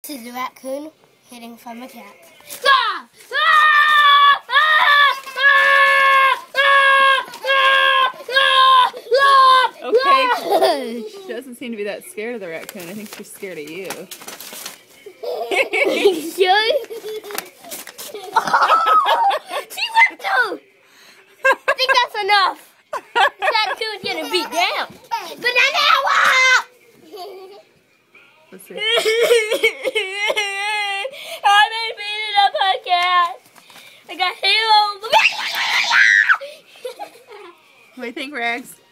This is a raccoon hiding from a cat. Okay, she doesn't seem to be that scared of the raccoon. I think she's scared of you. She went through! I think that's enough. This raccoon's getting beat down. Banana! Let's see. I've been beating up a cat. I got halo. What do you think, Rags?